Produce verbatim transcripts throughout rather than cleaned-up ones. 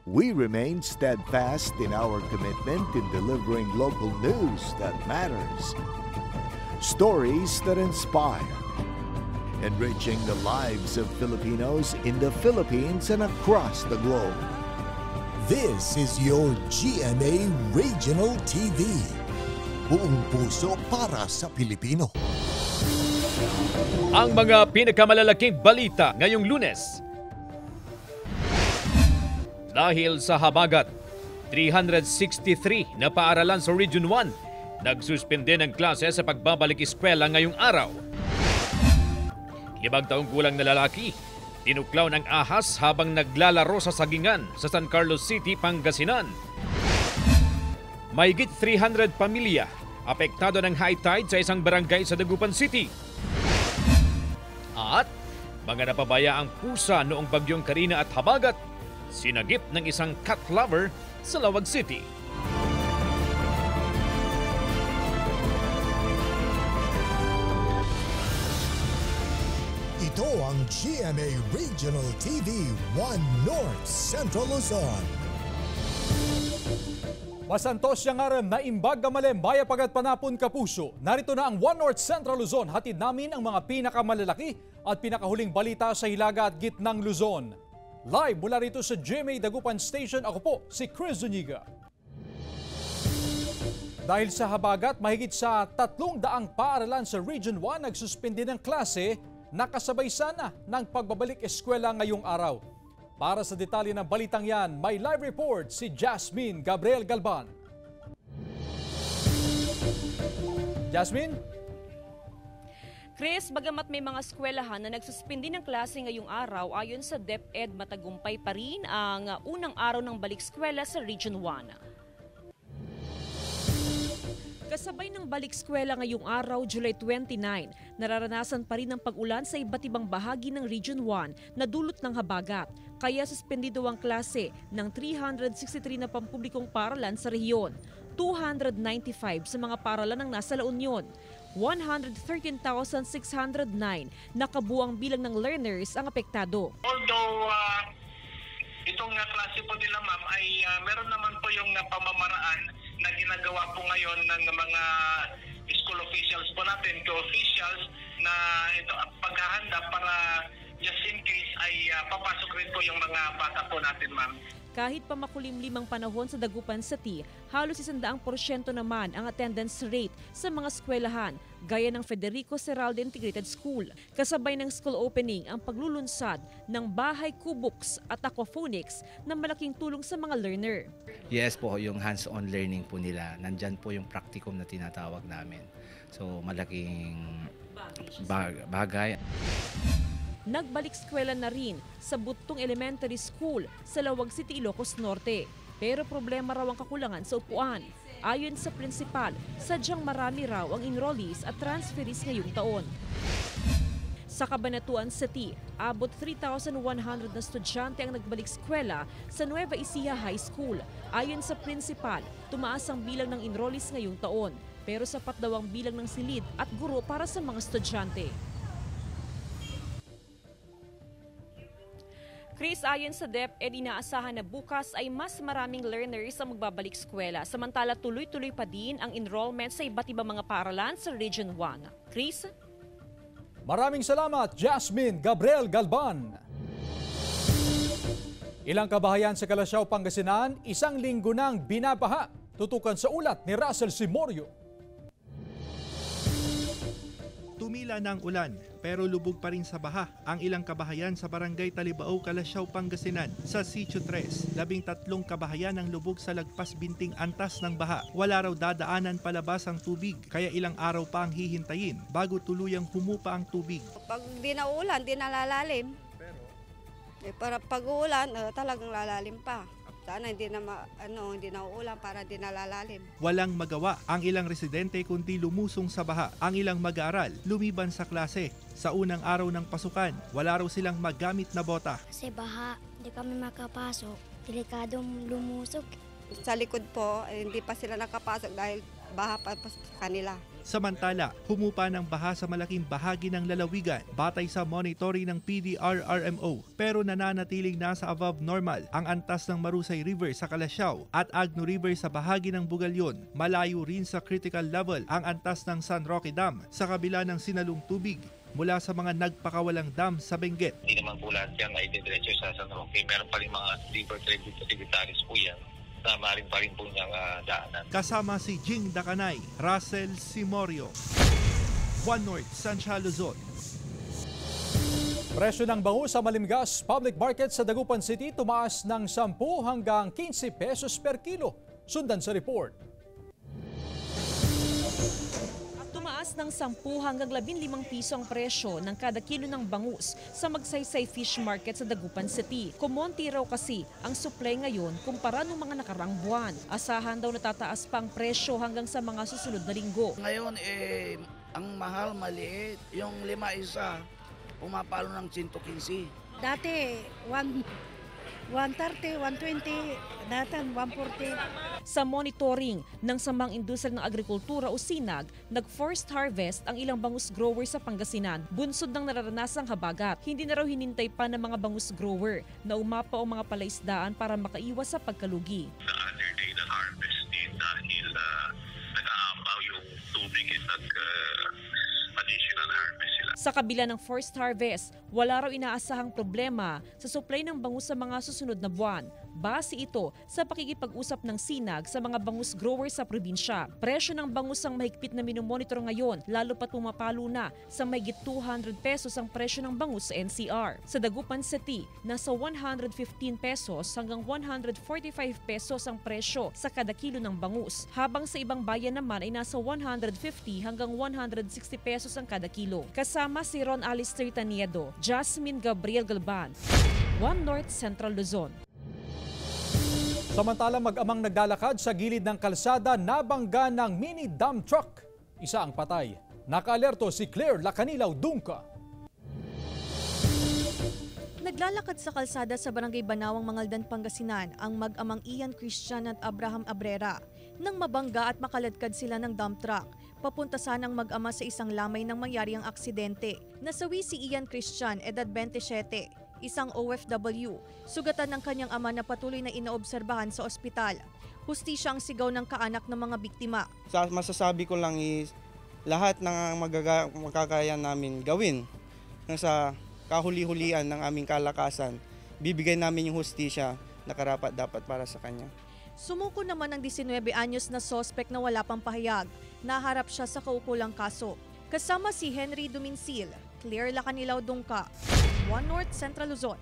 We remain steadfast in our commitment in delivering local news that matters, stories that inspire, enriching the lives of Filipinos in the Philippines and across the globe. This is your G M A Regional T V. Buong puso para sa Pilipino. Ang mga pinakamalalaking balita ngayong Lunes. Dahil sa habagat, three hundred sixty-three na paaralan sa Region one nagsuspende ng klase sa pagbabalik eskwela ngayong araw. Limang taong gulang na lalaki, tinuklaw ng ahas habang naglalaro sa sagingan sa San Carlos City, Pangasinan. Mahigit three hundred pamilya apektado ng high tide sa isang barangay sa Dagupan City. At mga napabayaang pusa noong bagyong Karina at habagat, sinagip ng isang cat lover sa Lawag City. Ito ang G M A Regional T V one North Central Luzon. Masantos siyang aram na imbag gamalem baya pagat panapon kapuso. Narito na ang One North Central Luzon. Hatid namin ang mga pinakamalalaki at pinakahuling balita sa Hilaga at Gitnang Luzon. Live mula rito sa G M A Dagupan Station, ako po si Chris Zuniga. Dahil sa habagat, mahigit sa tatlong daang paaralan sa Region one nagsuspindi ng klase, nakasabay sana ng pagbabalik eskwela ngayong araw. Para sa detalye ng balitang yan, may live report si Jasmine Gabriel Galban. Jasmine? Chris, bagamat may mga eskwelahan na nagsuspindi ng klase ngayong araw, ayon sa DepEd, matagumpay pa rin ang unang araw ng balik eskwela sa Region one. Kasabay ng balik eskwela ngayong araw, July twenty-nine, nararanasan pa rin ang pag-ulan sa iba't ibang bahagi ng Region one na dulot ng habagat. Kaya suspendido ang klase ng three hundred sixty-three na pampublikong paaralan sa rehiyon, two hundred ninety-five sa mga paaralan ng nasa La Union, one hundred thirteen thousand six hundred nine na kabuang bilang ng learners ang apektado. Although uh, itong uh, klase po nila ma'am ay uh, meron naman po yung uh, pamamaraan na ginagawa po ngayon ng mga school officials po natin, co-officials, na ito paghahanda para just in case ay uh, papasok rin po yung mga bata po natin ma'am. Kahit pa makulimlimang panahon sa Dagupan City, halos isandaang porsyento naman ang attendance rate sa mga eskwelahan, gaya ng Federico Serralde Integrated School. Kasabay ng school opening ang paglulunsad ng bahay kubooks at aquaponics na malaking tulong sa mga learner. Yes po, yung hands-on learning po nila. Nandyan po yung practicum na tinatawag namin. So malaking bagay. Nagbalik eskwela na rin sa Butong Elementary School sa Lawag City, Ilocos Norte. Pero problema raw ang kakulangan sa upuan. Ayon sa principal, sadyang marami raw ang enrollees at transferees ngayong taon. Sa Cabanatuan City, abot three thousand one hundred na estudyante ang nagbalik eskwela sa Nueva Ecija High School. Ayon sa principal, tumaas ang bilang ng enrollees ngayong taon. Pero sapat daw ang bilang ng silid at guro para sa mga estudyante. Chris, ayon sa DepEd, inaasahan na bukas ay mas maraming learners ang magbabalik eskwela. Samantala, tuloy-tuloy pa din ang enrollment sa iba't ibang mga paaralan sa Region one. Chris? Maraming salamat, Jasmine Gabriel Galban. Ilang kabahayan sa Kalasyaw, Pangasinan, isang linggo nang binabaha. Tutukan sa ulat ni Russell Simorio. Tumila na ang ulan pero lubog pa rin sa baha ang ilang kabahayan sa barangay Talibao, Kalasyaw, Pangasinan. Sa Sitio tres, labing tatlong kabahayan ang lubog sa lagpas binting antas ng baha. Wala raw dadaanan palabas ang tubig kaya ilang araw pa ang hihintayin bago tuluyang humupa ang tubig. Pag di na ulan, di nalalalim. Pero? Eh, para pag uulan, uh, talagang lalalim pa. Sana hindi na, ma, ano, hindi na uulan para hindi nalalalim. Walang magawa ang ilang residente kundi lumusong sa baha. Ang ilang mag-aaral lumiban sa klase. Sa unang araw ng pasukan, wala raw silang magamit na bota. Kasi baha, hindi kami makapasok. Delikadong lumusog. Sa likod po, eh, hindi pa sila nakapasok dahil baha pa, pa sa kanila. Samantala, humupa ng baha sa malaking bahagi ng lalawigan batay sa monitoring ng P D R R M O, pero nananatiling nasa above normal ang antas ng Marusay River sa Calasiao at Agno River sa bahagi ng Bugalyon. Malayo rin sa critical level ang antas ng San Roque Dam sa kabila ng sinalong tubig mula sa mga nagpakawalang dam sa Benguet. Hindi naman po lahat yan ay didiretso sa San Roque. Meron pa rin mga river tributaries po yan. Tama rin pa rin po niyang uh, daanan. Kasama si Jing Dakanay, Russell Simorio, One North, Sancha, Luzon. Presyo ng bangus sa Malimgas Public Market sa Dagupan City tumaas ng ten hanggang quince pesos per kilo. Sundan sa report. Tumaas ng ten hanggang labinlimang piso ang presyo ng kada kilo ng bangus sa Magsaysay Fish Market sa Dagupan City. Kumonti raw kasi ang supply ngayon kumpara ng mga nakarang buwan. Asahan daw natataas pa ang presyo hanggang sa mga susunod na linggo. Ngayon eh, ang mahal maliit. Yung lima isa, pumapalo ng one fifteen. Dati, one thirty, one twenty, dati one forty. Sa monitoring ng Samang Industriya ng Agrikultura o SINAG, nag-forced harvest ang ilang bangus grower sa Pangasinan, bunsod ng nararanasang habagat. Hindi na raw hinintay pa ng mga bangus grower na umapaw ang mga palaisdaan para makaiwas sa pagkalugi. The other day na harvest din dahil uh, nag-aapaw yung tubig at nag-additional uh, harvest sila. Sa kabila ng forced harvest, wala raw inaasahang problema sa supply ng bangus sa mga susunod na buwan. Base ito sa pakikipag-usap ng SINAG sa mga bangus growers sa probinsya. Presyo ng bangus ang mahigpit na minomonitor ngayon, lalo pat pumapalo na sa mahigit two hundred pesos ang presyo ng bangus sa N C R. Sa Dagupan City, nasa one hundred fifteen pesos hanggang one hundred forty-five pesos ang presyo sa kada kilo ng bangus, habang sa ibang bayan naman ay nasa one hundred fifty hanggang one hundred sixty pesos ang kada kilo. Kasama si Ron Alistair Taniedo, Jasmine Gabriel Galban, One North, Central Luzon. Samantala, mag-amang naglalakad sa gilid ng kalsada nabangga ng mini dump truck. Isa ang patay. Nakaalerto si Claire Lacanilaw Dungka. Naglalakad sa kalsada sa Barangay Banawang, Mangaldan, Pangasinan ang mag-amang Ian Christian at Abraham Abrera. Nang mabangga at makaladkad sila ng dump truck, papunta sanang mag-ama sa isang lamay nang mangyari ang aksidente. Nasawi si Ian Christian, edad twenty-seven, isang O F W. Sugatan ng kanyang ama na patuloy na inaobserbahan sa ospital. Hustisya ang sigaw ng kaanak ng mga biktima. Sa masasabi ko lang is lahat ng magaga, makakaya namin gawin sa kahuli-hulian ng aming kalakasan. Bibigay namin yung hustisya na karapat dapat para sa kanya. Sumuko naman ang nineteen anyos na sospek na wala pang pahayag. Naharap siya sa kaukulang kaso. Kasama si Henry Duminsil, Claire Lacanilaw Dungka, One North, Central Luzon.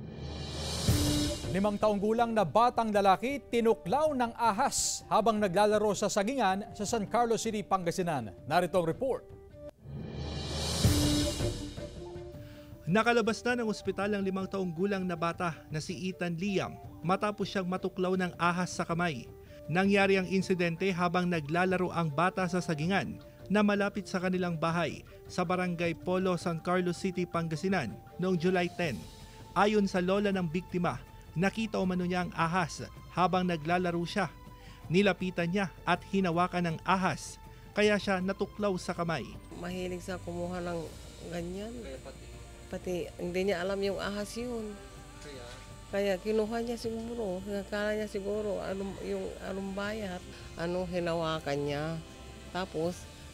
Limang taong gulang na batang lalaki tinuklaw ng ahas habang naglalaro sa sagingan sa San Carlos City, Pangasinan. Narito ang report. Nakalabas na ng ospital ang limang taong gulang na bata na si Ethan Liam matapos siyang matuklaw ng ahas sa kamay. Nangyari ang insidente habang naglalaro ang bata sa sagingan na malapit sa kanilang bahay sa Barangay Polo, San Carlos City, Pangasinan noong July tenth. Ayon sa lola ng biktima, nakita umano niya ang ahas habang naglalaro siya. Nilapitan niya at hinawakan ng ahas kaya siya natuklaw sa kamay. Mahilig sa kumuha ng ganyan. Pati hindi niya alam yung ahas yun. Kaya kinuha niya siguro, nakala niya siguro anong, yung anong bayat, anong hinawakan niya. Tapos,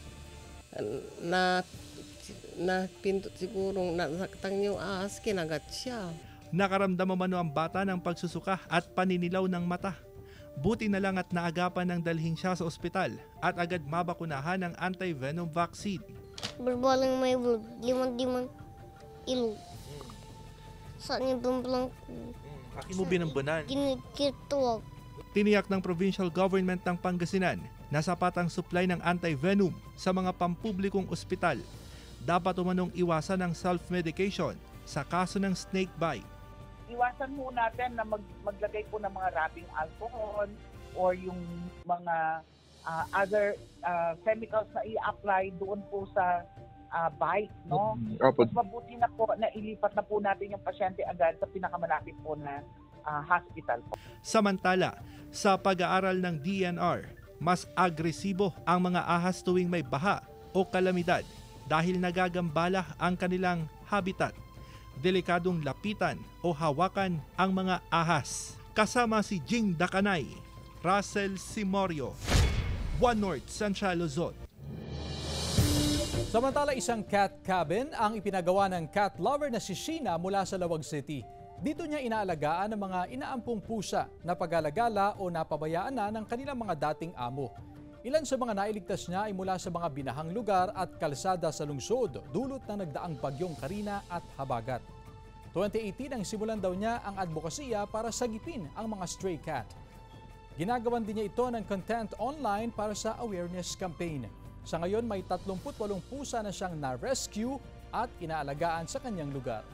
na, na pinto siguro, nasaktan yung ahas, kinagat siya. Nakaramdam umano ang bata ng pagsusuka at paninilaw ng mata. Buti na lang at naagapan ng dalhin siya sa ospital at agad mabakunahan ng anti-venom vaccine. Berbalang may limang-limang ilog. Saan niya bumbalang Aki mo binambanan. Kinikituwag. Tiniyak ng provincial government ng Pangasinan na sapat ang supply ng anti-venom sa mga pampublikong ospital. Dapat umanong iwasan ang self-medication sa kaso ng snake bite. Iwasan po natin na mag maglagay po ng mga rubbing alcohol or yung mga uh, other uh, chemicals na i-apply doon po sa uh, bite, no? Mas mabuti na po na ilipat na po natin yung pasyente agad sa pinakamalapit po na uh, hospital po. Samantala, sa pag-aaral ng D N R, Mas agresibo ang mga ahas tuwing may baha o kalamidad dahil nagagambala ang kanilang habitat. Delikadong lapitan o hawakan ang mga ahas. Kasama si Jing Dakanay, Russell Simorio, One North Central Luzon. Samantala, isang cat cabin ang ipinagawa ng cat lover na si Sheena mula sa Lawag City. Dito niya inaalagaan ang mga inaampong pusa na pag-alagala o napabayaan na ng kanilang mga dating amo. Ilan sa mga nailigtas niya ay mula sa mga binahang lugar at kalsada sa lungsod, dulot na nagdaang bagyong Karina at Habagat. twenty eighteen ang simulan daw niya ang advokasya para sagipin ang mga stray cat. Ginagawan din niya ito ng content online para sa awareness campaign. Sa ngayon may tatlumpu't walong pusa na siyang na-rescue at inaalagaan sa kanyang lugar.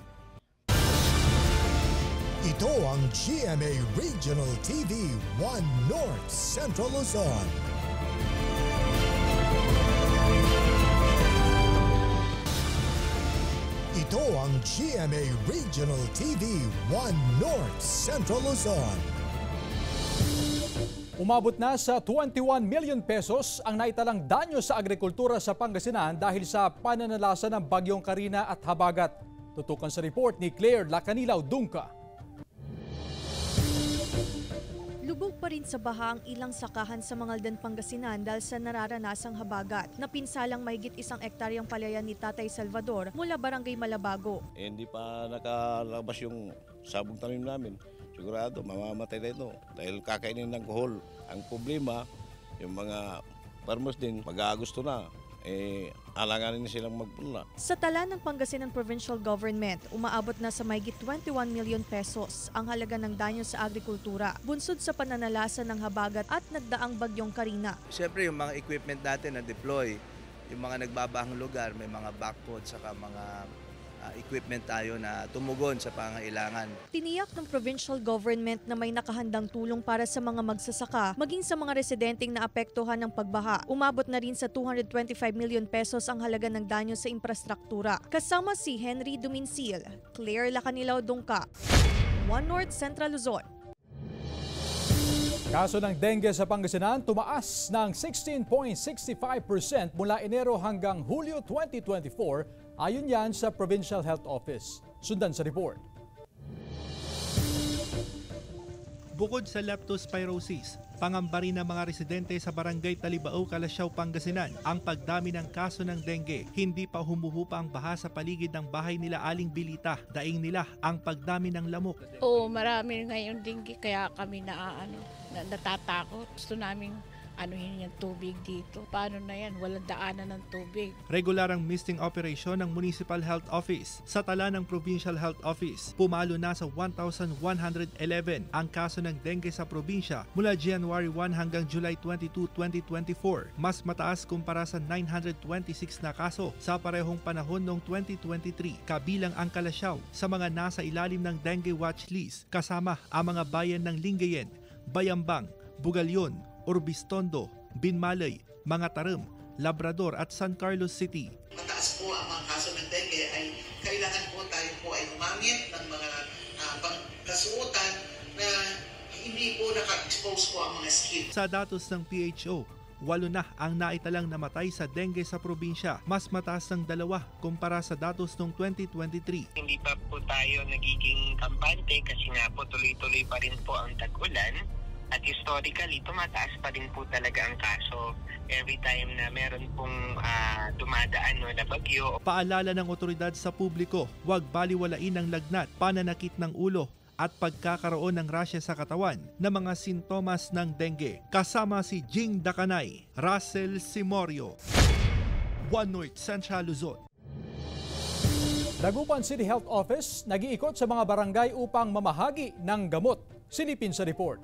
Ito ang G M A Regional T V One North Central Luzon. Ito ang G M A Regional T V One North Central Luzon. Umabot na sa twenty-one million pesos ang naitalang danyo sa agrikultura sa Pangasinan dahil sa pananalasa ng bagyong Karina at Habagat. Tutukan sa report ni Claire Lacanilaw Dungka. Lubog pa rin sa baha ang ilang sakahan sa Mangaldan, Pangasinan dahil sa nararanasang habagat. Napinsalang mahigit isang ektaryang palayan ni Tatay Salvador mula Barangay Malabago. Eh, hindi pa nakalabas yung sabong tanim namin. Sigurado mamamatay na ito dahil kakainin ng kuhol. Ang problema, yung mga farmers din mag-aagusto na. Eh, alanganin na silang magpunla. Sa tala ng Pangasinan Provincial Government, umaabot na sa mahigit twenty-one million pesos ang halaga ng danyo sa agrikultura, bunsod sa pananalasa ng habagat at nagdaang bagyong Karina. Siyempre yung mga equipment natin na deploy, yung mga nagbabahang lugar, may mga backhoe saka mga uh, equipment tayo na tumugon sa pangailangan. Tiniyak ng provincial government na may nakahandang tulong para sa mga magsasaka, maging sa mga residenteng naapektuhan ng pagbaha. Umabot na rin sa two hundred twenty-five million pesos ang halaga ng danyo sa infrastruktura. Kasama si Henry Duminsil, Claire Lacanilaw Dungka, One North Central Luzon. Kaso ng dengue sa Pangasinan tumaas ng sixteen point six five percent mula Enero hanggang Hulyo twenty twenty-four, ayon yan sa Provincial Health Office. Sundan sa report. Bukod sa leptospirosis, pangamba rin ng mga residente sa Barangay Talibao, Calasiao, Pangasinan ang pagdami ng kaso ng dengue. Hindi pa humuhupa ang baha sa paligid ng bahay nila Aling Bilita. Daing nila ang pagdami ng lamok. Oo, marami ngayon dengue kaya kami na, ano, na natatakot. Gusto namin anuhin yung tubig dito. Paano na yan? Walang daanan ng tubig. Regular ang misting operasyon ng Municipal Health Office. Sa tala ng Provincial Health Office, pumalo na sa one thousand one hundred eleven ang kaso ng dengue sa probinsya mula January first hanggang July twenty-second, twenty twenty-four. Mas mataas kumpara sa nine hundred twenty-six na kaso sa parehong panahon noong twenty twenty-three. Kabilang ang Calasiao sa mga nasa ilalim ng dengue watch list, kasama ang mga bayan ng Lingayen, Bayambang, Bugalyon, Orbistondo, Binmalay, Mga Tarim, Labrador at San Carlos City. Mataas po ang mga kaso ng dengue ay kailangan po tayo po ay gumamit ng mga uh, pangkasuotan na hindi po naka-expose po ang mga skin. Sa datos ng P H O, walo na ang naitalang namatay sa dengue sa probinsya. Mas mataas ng dalawa kumpara sa datos noong twenty twenty-three. Hindi pa po tayo nagiging kampante kasi nga po tuloy-tuloy pa rin po ang tag-ulan. At historically, tumataas pa rin po talaga ang kaso every time na meron pong uh, dumadaan no, na bagyo. Paalala ng otoridad sa publiko, huwag baliwalain ang lagnat, pananakit ng ulo at pagkakaroon ng rasya sa katawan na mga sintomas ng dengue. Kasama si Jing Dakanay, Russell Simorio, One North Central Luzon. Dagupan City Health Office nag-iikot sa mga barangay upang mamahagi ng gamot. Silipin sa report.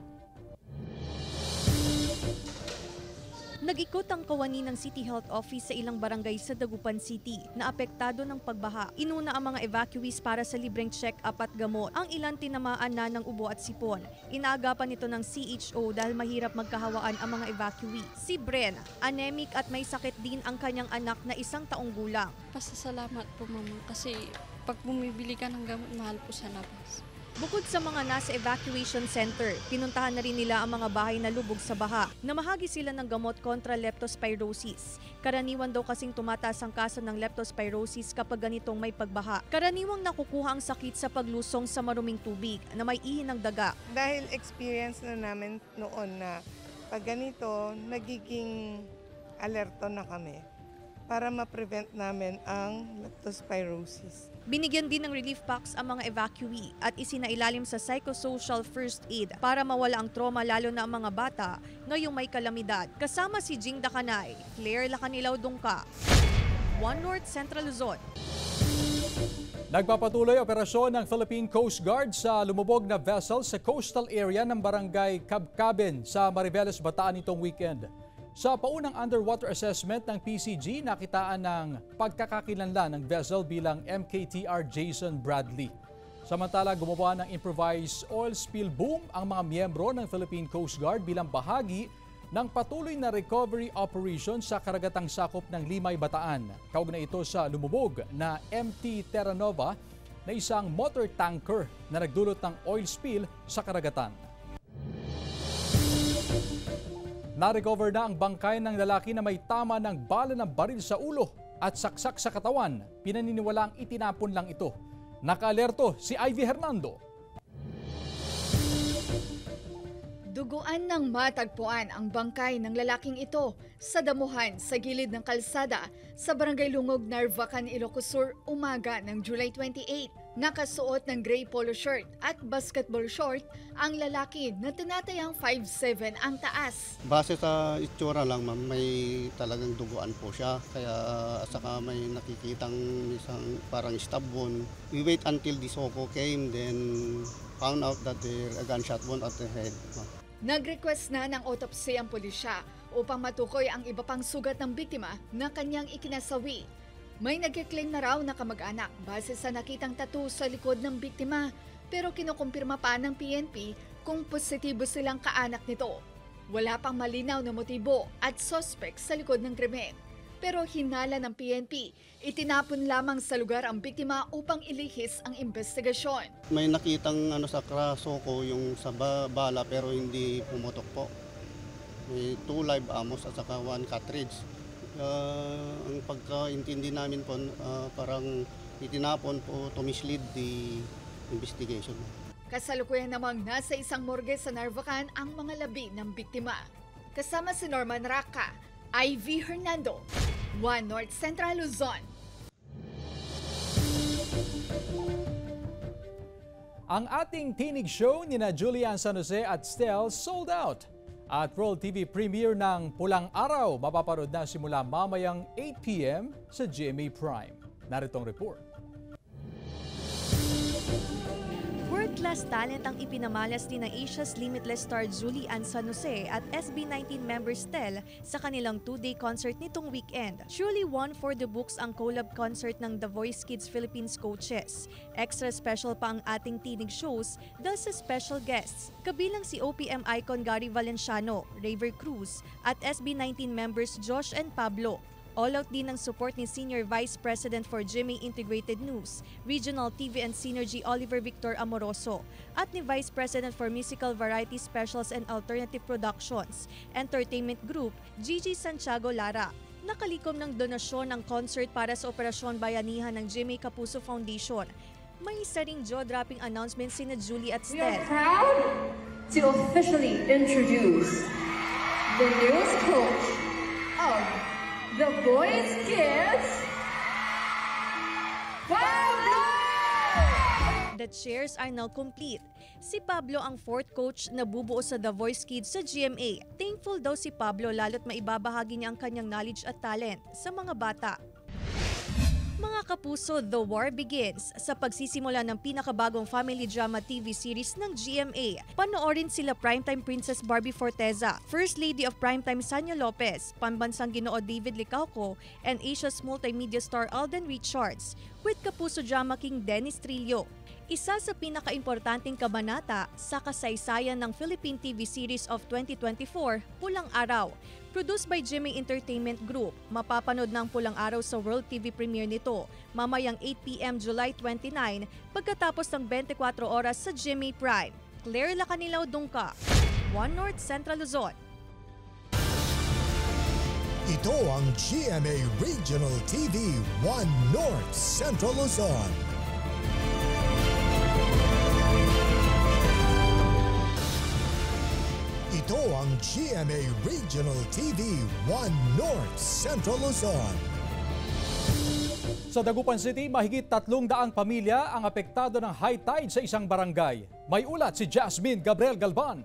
Nag-ikot ang kawani ng City Health Office sa ilang barangay sa Dagupan City na apektado ng pagbaha. Inuna ang mga evacuees para sa libreng check-up at gamot. Ang ilan tinamaan na ng ubo at sipon. Inaagapan ito ng C H O dahil mahirap magkahawaan ang mga evacuee. Si Bren, anemic at may sakit din ang kanyang anak na isang taong gulang. Pasasalamat po mama kasi pag bumibili ka ng gamot, mahal po sa labas. Bukod sa mga nasa evacuation center, pinuntahan na rin nila ang mga bahay na lubog sa baha. Namahagi sila ng gamot kontra leptospirosis. Karaniwan daw kasing tumataas ang kaso ng leptospirosis kapag ganitong may pagbaha. Karaniwang nakukuha ang sakit sa paglusong sa maruming tubig na may ihi ng daga. Dahil experience na namin noon na pag ganito, nagiging alerto na kami para ma-prevent namin ang leptospirosis. Binigyan din ng relief packs ang mga evacuee at isinailalim sa psychosocial first aid para mawala ang trauma lalo na ang mga bata ngayong may kalamidad. Kasama si Jing Dakanay, Claire Lacanilaw Dungka, One North Central Luzon. Nagpapatuloy operasyon ng Philippine Coast Guard sa lumubog na vessel sa coastal area ng barangay Cabcaben sa Mariveles, Bataan nitong weekend. Sa paunang underwater assessment ng P C G, nakitaan ng pagkakakilanlan ng vessel bilang M K T R Jason Bradley. Samantala, gumawa ng improvised oil spill boom ang mga miyembro ng Philippine Coast Guard bilang bahagi ng patuloy na recovery operation sa karagatang sakop ng Limay, Bataan. Kaugnay ito sa lumubog na M T Terra Nova na isang motor tanker na nagdulot ng oil spill sa karagatan. Na-recover na ang bangkay ng lalaki na may tama ng bala ng baril sa ulo at saksak sa katawan. Pinaniniwalaang itinapon lang ito. Naka-alerto si Ivy Hernando. Duguan ng matagpuan ang bangkay ng lalaking ito sa damuhan sa gilid ng kalsada sa Barangay Lungog, Narvacan, Ilocos Sur, umaga ng July twenty-eight. Nakasuot ng gray polo shirt at basketball short ang lalaki na tinatayang five seven ang taas. Base sa itsura lang ma'am, may talagang duguan po siya. Kaya saka may nakikitang isang parang stab wound. We wait until the Soko came, then found out that there a gunshot wound at the head. Nag-request na ng autopsy ang pulisya upang matukoy ang iba pang sugat ng biktima na kanyang ikinasawi. May nagkiklaim na raw na kamag-anak base sa nakitang tattoo sa likod ng biktima, pero kinukumpirma pa ng P N P kung positibo silang kaanak nito. Wala pang malinaw na motibo at suspect sa likod ng krimen. Pero hinala ng P N P, itinapon lamang sa lugar ang biktima upang ilihis ang investigasyon. May nakitang ano sa Krasoko yung sa bala pero hindi pumutok po. May two live ammos at saka one cartridge. Uh, ang pagkaintindi namin po, uh, parang itinapon po to mislead the investigation. Kasalukuyan namang nasa isang morgue sa Narvacan ang mga labi ng biktima. Kasama si Norman Raka, Ivy Hernando, One North Central Luzon. Ang ating tinig show ni na Julian San Jose at Stel sold out. At World T V premiere ng Pulang Araw, mapaparod na simula mamayang eight p m sa G M A Prime. Narito ang report. World-class talent ang ipinamalas ni na Asia's Limitless star Julie Ann San Jose at S B nineteen member Stel sa kanilang two-day concert nitong weekend. Truly one for the books ang collab concert ng The Voice Kids Philippines coaches. Extra special pa ang ating tinig shows dahil sa special guests, kabilang si O P M icon Gary Valenciano, Raver Cruz at S B nineteen members Josh and Pablo. All-out din ang support ni Senior Vice President for G M A Integrated News, Regional T V and Synergy Oliver Victor Amoroso, at ni Vice President for Musical Variety Specials and Alternative Productions, Entertainment Group, Gigi Santiago Lara. Nakalikom ng donasyon ng concert para sa Operasyon Bayanihan ng G M A Kapuso Foundation. May isa ring jaw-dropping announcement sina Julie at Stel. We are proud to officially introduce the newest coach of The Voice Kids, Pablo! The chairs are now complete. Si Pablo ang fourth coach na bubuo sa The Voice Kids sa G M A. Thankful daw si Pablo lalo't maibabahagi niya ang kanyang knowledge at talent sa mga bata. Mga kapuso, The War begins sa pagsisimula ng pinakabagong family drama T V series ng G M A. Panoorin sila Primetime Princess Barbie Forteza, First Lady of Primetime Sanya Lopez, Pambansang Ginoo David Licauco, and Asia's multimedia star Alden Richards, with kapuso drama king Dennis Trillo. Isa sa pinakaimportanteng kabanata sa kasaysayan ng Philippine T V series of twenty twenty-four, Pulang Araw. Produced by G M A Entertainment Group, mapapanood ng Pulang Araw sa World T V premiere nito mamayang eight p m July twenty-nine pagkatapos ng twenty-four oras sa G M A Prime. Claire Lacanilaw Dungka, One North Central Luzon. Ito ang G M A Regional T V One North Central Luzon. Ito ang G M A Regional T V One North Central Luzon. Sa Dagupan City, mahigit tatlong daang pamilya ang apektado ng high tide sa isang barangay. May ulat si Jasmine Gabriel Galban.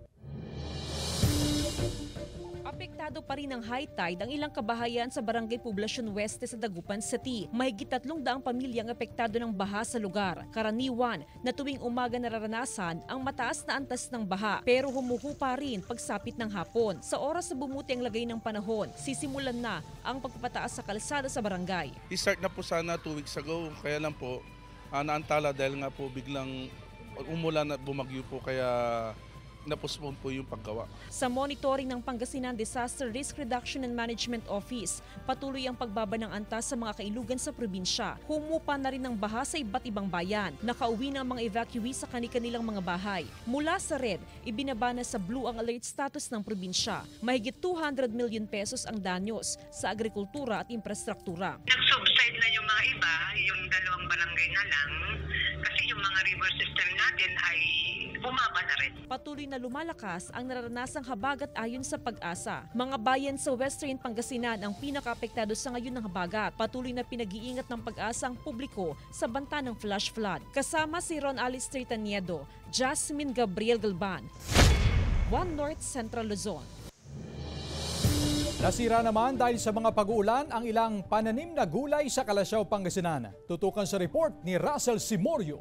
Apektado pa rin ng high tide ang ilang kabahayan sa Barangay Poblacion Weste sa Dagupan City. Mahigit tatlong daang pamilyang apektado ng baha sa lugar. Karaniwan na tuwing umaga nararanasan ang mataas na antas ng baha pero humuhupa rin pagsapit ng hapon. Sa oras na bumuti ang lagay ng panahon, sisimulan na ang pagpapataas sa kalsada sa barangay. I-start na po sana two weeks ago, kaya lang po uh, naantala dahil nga po biglang umulan at bumagyo po kaya napospon po yung paggawa. Sa monitoring ng Pangasinan Disaster Risk Reduction and Management Office, patuloy ang pagbaba ng antas sa mga kailugan sa probinsya. Humupa na rin ng baha sa iba't ibang bayan. Nakauwi na ang mga evacuees sa kani-kanilang mga bahay. Mula sa red, ibinaba na sa blue ang alert status ng probinsya. Mahigit two hundred million pesos ang danyos sa agrikultura at infrastruktura. Nag-subside na yung mga iba, yung dalawang barangay na lang, kasi yung mga river system natin ay bumaba na rin. Patuloy na lumalakas ang naranasang habagat ayon sa Pag-asa. Mga bayan sa Western Pangasinan ang pinaka-apektado sa ngayon ng habagat. Patuloy na pinag-iingat ng Pag-asa ang publiko sa banta ng flash flood. Kasama si Ron Alistair Taniedo, Jasmine Gabriel Galban, One North Central Luzon. Nasira naman dahil sa mga pag-uulan ang ilang pananim na gulay sa Calasiao, Pangasinan. Tutukan sa report ni Russell Simorio.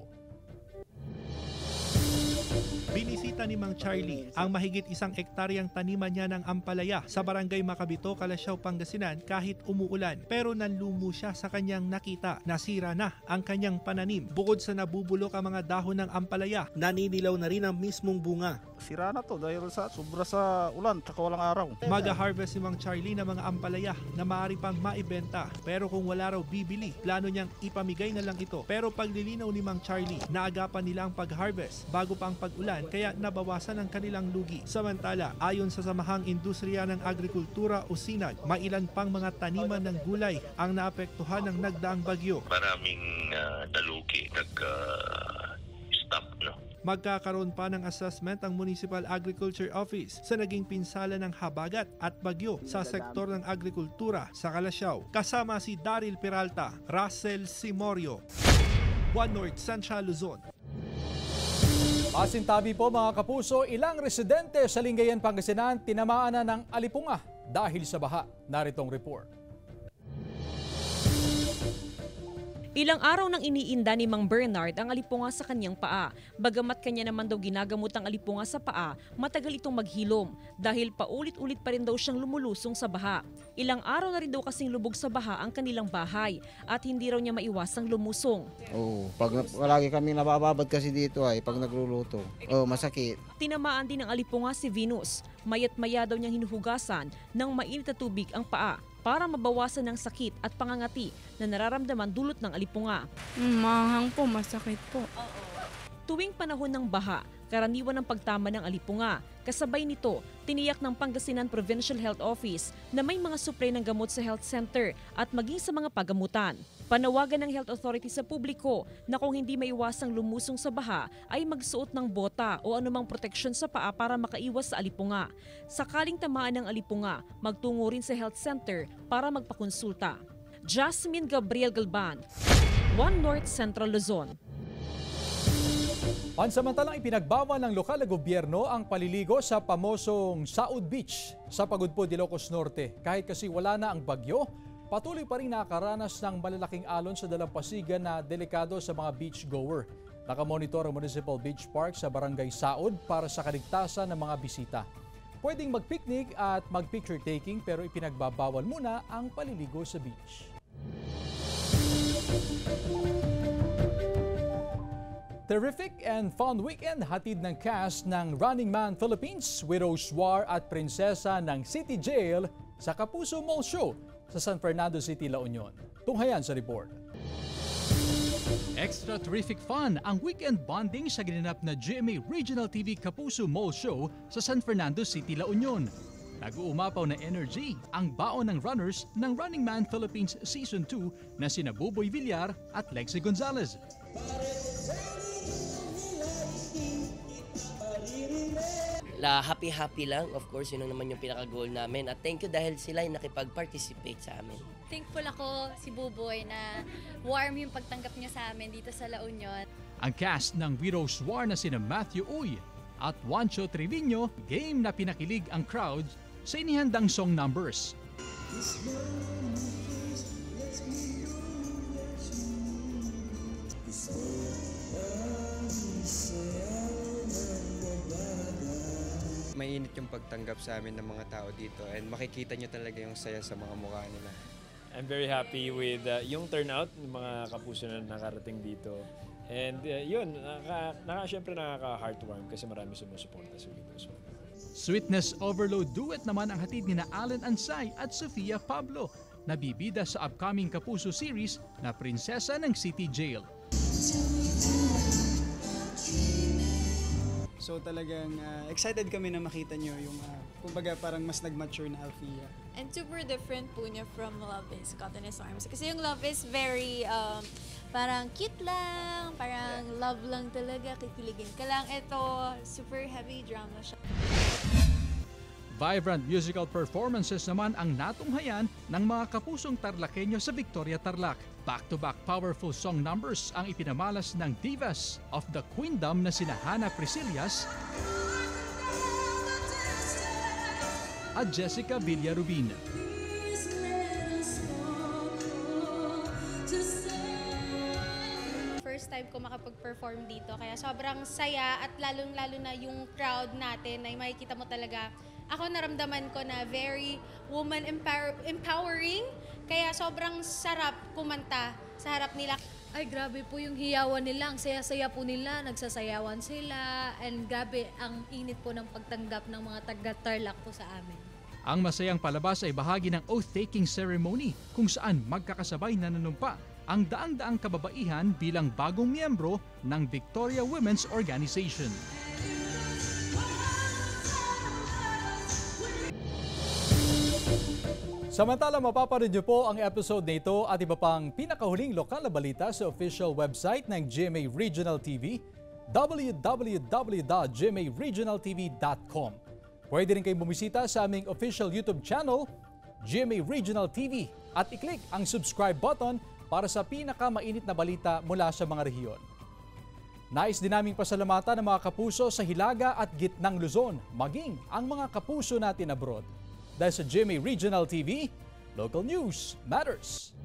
Binisita ni Mang Charlie ang mahigit isang ektaryang taniman niya ng ampalaya sa Barangay Macabito, Calasiao, Pangasinan kahit umuulan. Pero nanlumo siya sa kanyang nakita. Nasira na ang kanyang pananim. Bukod sa nabubulok ang mga dahon ng ampalaya, naninilaw na rin ang mismong bunga. Sira na to dahil sa sobra sa ulan at walang araw. Mag-harvest si Mang Charlie ng mga ampalaya na maaari pang maibenta. Pero kung wala raw bibili, plano niyang ipamigay na lang ito. Pero paglilinaw ni Mang Charlie, naagapan nila ang pag-harvest bago pa ang pag-ulan kaya nabawasan ang kanilang lugi. Samantala, ayon sa Samahang Industriya ng Agrikultura o SINAG, mailan pang mga taniman ng gulay ang naapektuhan ng nagdaang bagyo. Maraming uh, nalugi, nag-stop, uh, no? Magkakaroon pa ng assessment ang Municipal Agriculture Office sa naging pinsala ng habagat at bagyo sa sektor ng agrikultura sa Calasiao. Kasama si Daryl Peralta, Russell Simorio, One North Central Luzon. Pasintabi po mga kapuso, ilang residente sa Lingayen, Pangasinan tinamaan na ng alipunga dahil sa baha. Naritong report. Ilang araw nang iniinda ni Mang Bernard ang alipunga sa kanyang paa. Bagamat kanya naman daw ginagamot ang alipunga sa paa, matagal itong maghilom dahil paulit-ulit pa rin daw siyang lumulusong sa baha. Ilang araw na rin daw kasing lubog sa baha ang kanilang bahay at hindi raw niya maiwasang lumusong. Oo, pag lagi kami nabababad kasi dito ay pag nagluluto. Oh, masakit. Tinamaan din ng alipunga si Venus. Mayat-maya daw niyang hinuhugasan ng mainit na tubig ang paa para mabawasan ng sakit at pangangati na nararamdaman dulot ng alipunga. Mahang po, masakit po. Tuwing panahon ng baha, karaniwan ang pagtama ng alipunga. Kasabay nito, tiniyak ng Pangasinan Provincial Health Office na may mga supply ng gamot sa health center at maging sa mga pagamutan. Panawagan ng Health Authority sa publiko na kung hindi maiwasang lumusong sa baha ay magsuot ng bota o anumang proteksyon sa paa para makaiwas sa alipunga. Sakaling tamaan ng alipunga, magtungo rin sa health center para magpakonsulta. Jasmine Gabriel Galban, One North Central Luzon. Pansamantalang ipinagbawal ng lokal na gobyerno ang paliligo sa pamosong Saud Beach sa Pagudpod, Ilocos Norte. Kahit kasi wala na ang bagyo, patuloy pa rin nakakaranas ng malalaking alon sa dalampasigan na delikado sa mga beachgoer. Nakamonitor ang Municipal Beach Park sa Barangay Saud para sa kaligtasan ng mga bisita. Pwedeng mag-picnic at mag-picture taking pero ipinagbabawal muna ang paliligo sa beach. Terrific and fun weekend hatid ng cast ng Running Man Philippines, Widow Suar at Prinsesa ng City Jail sa Kapuso Mall Show sa San Fernando City, La Union. Tunghayan sa report. Extra terrific fun ang weekend bonding sa ginanap na G M A Regional T V Kapuso Mall Show sa San Fernando City, La Union. Nag-uumapaw na energy ang baon ng runners ng Running Man Philippines Season two na sina Buboy Villar at Lexi Gonzalez. La happy-happy lang, of course, yun ang naman yung pinaka-goal namin. At thank you dahil sila ay nakipag-participate sa amin. Thankful ako si Buboy na warm yung pagtanggap niya sa amin dito sa La Union. Ang cast ng Widow Suar na sina Matthew Uy at Juancho Trevino, game na pinakilig ang crowd sa inihandang song numbers. Mainit yung pagtanggap sa amin ng mga tao dito and makikita nyo talaga yung saya sa mga mukha nila. I'm very happy with uh, yung turnout ng mga kapuso na nakarating dito. And uh, yun, naka, naka, syempre nakaka-heartwarm kasi marami sumusuporta sa Widow Suar. Sweetness Overload duet naman ang hatid ni na Allen Ansay at Sofia Pablo, na bibida sa upcoming Kapuso series na Prinsesa ng City Jail. So talagang uh, excited kami na makita nyo yung uh, kumbaga parang mas nag-mature na Alfia. And super different po niya from Love is Caught in His Arms. Kasi yung Love is very um, parang cute lang, parang yeah. love lang talaga, kikiligin ka lang. Ito, super heavy drama siya. Vibrant musical performances naman ang natunghayan ng mga kapusong Tarlakenyo sa Victoria, Tarlac. Back-to-back powerful song numbers ang ipinamalas ng divas of the Queendom na sina Hannah Priscillas at Jessica Villarubin. First time ko makapag-perform dito, kaya sobrang saya at lalong-lalo na yung crowd natin ay makikita mo talaga. Ako naramdaman ko na very woman empower- empowering, kaya sobrang sarap kumanta sa harap nila. Ay, grabe po yung hiyawan nila, ang saya-saya po nila, nagsasayawan sila, and grabe ang init po ng pagtanggap ng mga taga-Tarlac po sa amin. Ang masayang palabas ay bahagi ng oath-taking ceremony kung saan magkakasabay na nanumpa ang daang-daang kababaihan bilang bagong miyembro ng Victoria Women's Organization. Samantala, mapapanood niyo po ang episode na ito at iba pang pinakahuling lokal na balita sa official website ng G M A Regional T V, w w w dot g m a regional t v dot com. Pwede rin kayong bumisita sa aming official YouTube channel, G M A Regional T V, at i-click ang subscribe button para sa pinakamainit na balita mula sa mga rehiyon. Nais din naming pasalamatan ng mga kapuso sa Hilaga at Gitnang Luzon, maging ang mga kapuso natin abroad. Dahil sa G M A Regional T V, local news matters.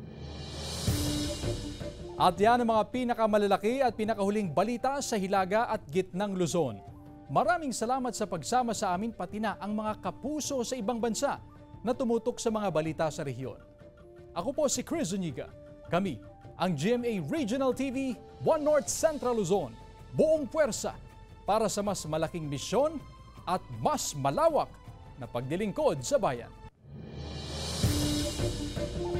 At yan ang mga pinakamalalaki at pinakahuling balita sa Hilaga at Gitnang Luzon. Maraming salamat sa pagsama sa amin pati na ang mga kapuso sa ibang bansa na tumutok sa mga balita sa rehiyon. Ako po si Chris Zuniga. Kami ang G M A Regional T V, One North Central Luzon. Buong puwersa para sa mas malaking misyon at mas malawak na pagdilingkod sa bayan.